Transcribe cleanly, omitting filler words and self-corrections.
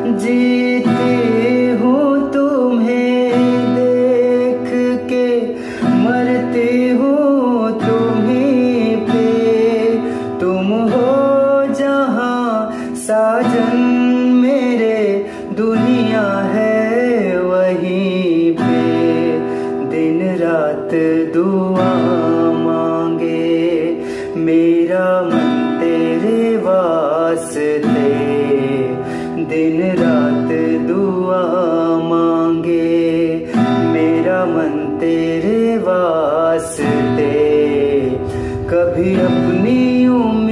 जीती हूँ तुम्हें देख के, मरती हूँ तुम्हीं पे। तुम हो जहाँ साजन मेरे, दुनिया है वहीं पे। दिन रात दुआ मांगे मेरा मन तेरे वास्ते। दिन रात दुआ मांगे मेरा मन तेरे वास्ते। कभी अपनी